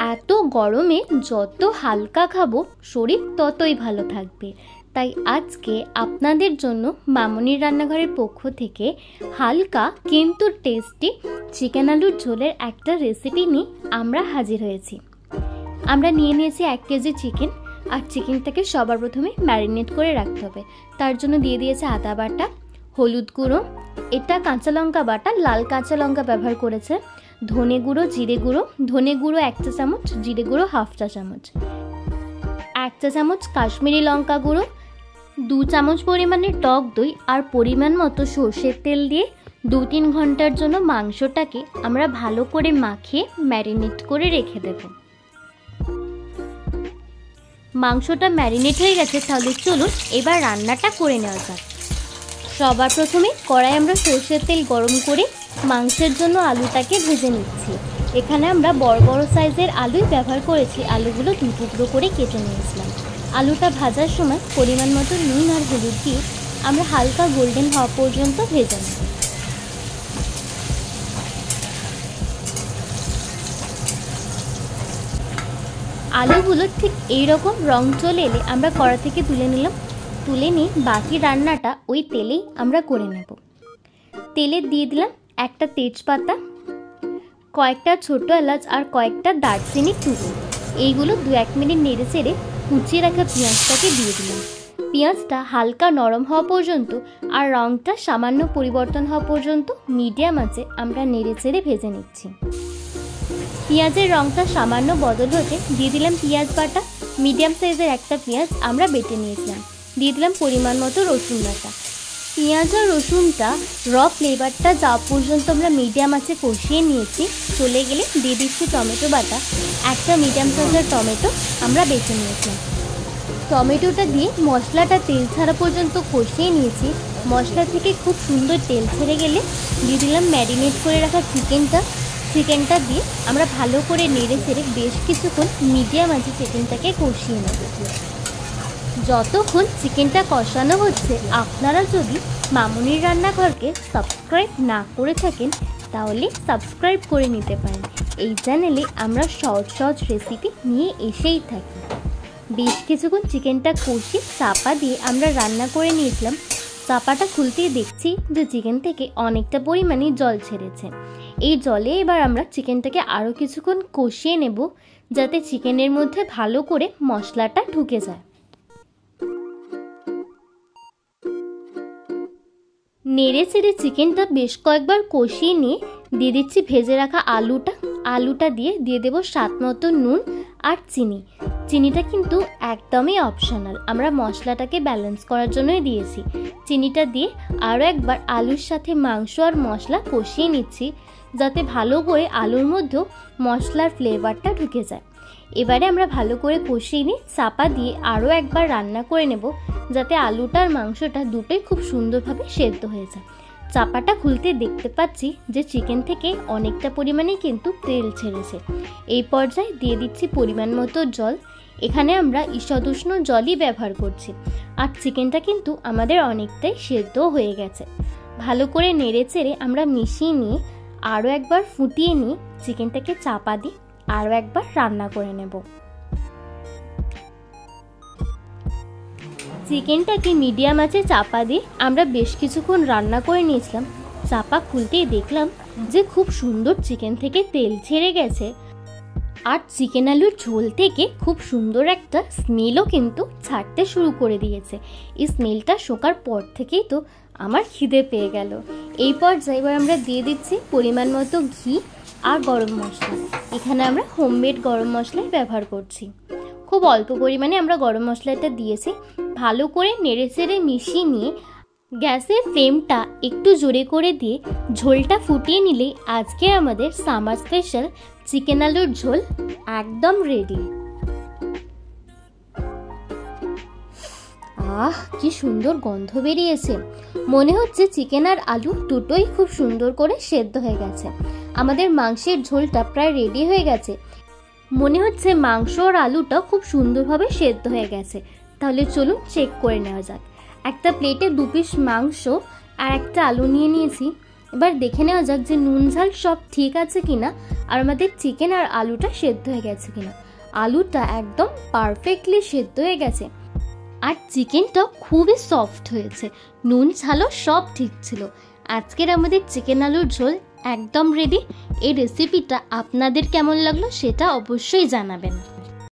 এত গরমে যত হালকা খাবো শরীর ততই ভালো থাকবে। তাই আজকে আপনাদের জন্য মামনির রান্নাঘরের পক্ষ থেকে হালকা কিন্তু টেস্টি চিকেন আলুর ঝোলের একটা রেসিপি নিয়ে আমরা হাজির হয়েছি। আমরা নিয়ে নিয়েছি 1 কেজি চিকেন। আর চিকেনটাকে সবার প্রথমে ম্যারিনেট করে রাখতে হবে। তার জন্য দিয়ে দিয়েছে আদা বাটা, হলুদ গুঁড়ো, এটা কাঁচা লঙ্কা বাটা, লাল কাঁচা লঙ্কা ব্যবহার করেছে, ধনে গুঁড়ো, জিরে গুঁড়ো, ধনে গুঁড়ো 1 চা চামচ, জিরে গুঁড়ো 1/2 চা চামচ, 1 চা চামচ কাশ্মীরি লঙ্কা গুঁড়ো, 2 চামচ পরিমাণে টক দই আর পরিমাণ মতো সর্ষের তেল দিয়ে 2-3 ঘন্টার জন্য মাংসটাকে আমরা ভালো করে মাখিয়ে ম্যারিনেট করে রেখে দেব। মাংসটা ম্যারিনেট হয়ে গেছে, তাহলে চলুন এবার রান্নাটা করে নেওয়া যাক। সবার প্রথমে কড়াই আমরা সর্ষের তেল গরম করে মাংসের জন্য আলুটাকে ভেজে নিচ্ছি। এখানে আমরা বড় বড় সাইজের আলুই ব্যবহার করেছি। আলুগুলো 2 টুকরো করে কেটে নিয়েছিলাম। আলুটা ভাজার সময় পরিমাণ মতো নুন আর হলুদ দিয়ে আমরা হালকা গোল্ডেন হওয়া পর্যন্ত ভেজে নেব। আলুগুলো ঠিক এইরকম রং চলে এলে আমরা কড়া থেকে তুলে নিলাম। তুলে নিয়ে বাকি রান্নাটা ওই তেলেই আমরা করে নেব। তেলে দিয়ে দিলাম একটা তেজপাতা, কয়েকটা ছোট এলাচ আর কয়েকটা দারচিনি টুকরো। এইগুলো 2-1 মিনিট নেড়ে চেড়ে কুচিয়ে রাখা পেঁয়াজটাকে দিয়ে দিলাম। পেঁয়াজটা হালকা নরম হওয়া পর্যন্ত আর রঙটা সামান্য পরিবর্তন হওয়া পর্যন্ত মিডিয়াম আঁচে আমরা নেড়ে চেড়ে ভেজে নিচ্ছি। পেঁয়াজের রঙটা সামান্য বদল হতে দিয়ে দিলাম পেঁয়াজ বাটা। মিডিয়াম সাইজের একটা পেঁয়াজ আমরা বেটে নিয়েছিলাম। দিয়ে দিলাম পরিমাণ মতো রসুন বাটা। পেঁয়াজ আর রসুনটা ফ্লেভারটা যাওয়া পর্যন্ত আমরা মিডিয়াম আঁচে কষিয়ে নিয়েছি। চলে গেলে দিয়ে দিচ্ছি টমেটো বাটা। একটা মিডিয়াম সাইজের টমেটো আমরা বেছে নিয়েছি। টমেটোটা দিয়ে মশলাটা তেল ছাড়া পর্যন্ত কষিয়ে নিয়েছি। মশলা থেকে খুব সুন্দর তেল ছেড়ে গেলে দিয়ে দিলাম ম্যারিনেট করে রাখা চিকেনটা দিয়ে আমরা ভালো করে নেড়ে চেড়ে বেশ কিছুক্ষণ মিডিয়াম আঁচে চিকেনটাকে কষিয়ে নেব। যতক্ষণ চিকেনটা কষানো হচ্ছে, আপনারা যদি মামনির রান্নাঘরকে সাবস্ক্রাইব না করে থাকেন তাহলে সাবস্ক্রাইব করে নিতে পারেন। এই চ্যানেলে আমরা সহজ রেসিপি নিয়ে এসেই থাকি। বেশ কিছুক্ষণ চিকেনটা কষিয়ে চাপা দিয়ে আমরা রান্না করে নিয়েছিলাম। চাপাটা খুলতেই দেখছি যে চিকেন থেকে অনেকটা পরিমাণে জল ছেড়েছে। এই জলে এবার আমরা চিকেনটাকে আরও কিছুক্ষণ কষিয়ে নেব, যাতে চিকেনের মধ্যে ভালো করে মশলাটা ঢুকে যায়। নেড়ে চেড়ে চিকেনটা বেশ কয়েকবার কষিয়ে নিয়ে দিয়ে দিচ্ছি ভেজে রাখা আলুটা দিয়ে দেব স্বাদ মতো নুন আর চিনিটা কিন্তু একদমই অপশনাল, আমরা মশলাটাকে ব্যালেন্স করার জন্যই দিয়েছি। চিনিটা দিয়ে আরও একবার আলুর সাথে মাংস আর মশলা কষিয়ে নিচ্ছি, যাতে ভালো করে আলুর মধ্যেও মশলার ফ্লেভারটা ঢুকে যায়। এবারে আমরা ভালো করে কষিয়ে নিয়ে চাপা দিয়ে আরও একবার রান্না করে নেব, যাতে আলুটা আর মাংসটা দুটোই খুব সুন্দরভাবে সেদ্ধ হয়ে যায়। চাপাটা খুলতে দেখতে পাচ্ছি যে চিকেন থেকে অনেকটা পরিমাণে কিন্তু তেল ছেড়েছে। এই পর্যায়ে দিয়ে দিচ্ছি পরিমাণ মতো জল। এখানে আমরা ঈষদুষ্ণ জলই ব্যবহার করছি। আর চিকেনটা কিন্তু আমাদের অনেকটাই সেদ্ধ হয়ে গেছে। ভালো করে নেড়ে চেড়ে আমরা মিশিয়ে নিয়ে আরও একবার ফুটিয়ে নিয়ে চিকেনটাকে চাপা দিয়ে আরও একবার রান্না করে নেব। চিকেনটাকে মিডিয়াম আঁচে চাপা দিয়ে আমরা বেশ কিছুক্ষণ রান্না করে নিয়েছিলাম। চাপা খুলতেই দেখলাম যে খুব সুন্দর চিকেন থেকে তেল ছেড়ে গেছে। আর চিকেন আলুর ঝোল থেকে খুব সুন্দর একটা স্মেলও কিন্তু ছাড়তে শুরু করে দিয়েছে। এই স্মেলটা শোকার পর থেকেই তো আমার খিদে পেয়ে গেল। এই পর্যায়ে এবার আমরা দিয়ে দিচ্ছি পরিমাণ মতো ঘি আর গরম মশলা। এখানে আমরা হোমমেড গরম মশলাই ব্যবহার করছি। খুব অল্প পরিমাণে আমরা গরম মশলাটা দিয়েছি। ভালো করে নেড়ে চেড়ে মিশিয়ে নিয়ে গ্যাসের ফ্লেমটা একটু জোরে করে দিয়ে ঝোলটা ফুটিয়ে নিলেই আজকে আমাদের সামার স্পেশাল চিকেন আলুর ঝোল একদম রেডি। কি সুন্দর গন্ধ বেরিয়েছে। মনে হচ্ছে চিকেন আর আলু দুটোই খুব সুন্দর করে সেদ্ধ হয়ে গেছে। আমাদের মাংসের ঝোলটা প্রায় রেডি হয়ে গেছে। মনে হচ্ছে মাংস আর আলুটা খুব সুন্দরভাবে সেদ্ধ হয়ে গেছে। তাহলে চলুন চেক করে নেওয়া যাক। একটা প্লেটে 2 পিস মাংস আর একটা আলু নিয়ে নিয়েছি। এবার দেখে নেওয়া যাক যে নুন ঝাল সব ঠিক আছে কিনা, আর আমাদের চিকেন আর আলুটা সেদ্ধ হয়ে গেছে কিনা। আলুটা একদম পারফেক্টলি সেদ্ধ হয়ে গেছে, আর চিকেনটা খুবই সফট হয়েছে, নুন ঝালও সব ঠিক ছিল। আজকের আমাদের চিকেন আলুর ঝোল একদম রেডি। এই রেসিপিটা আপনাদের কেমন লাগলো সেটা অবশ্যই জানাবেন।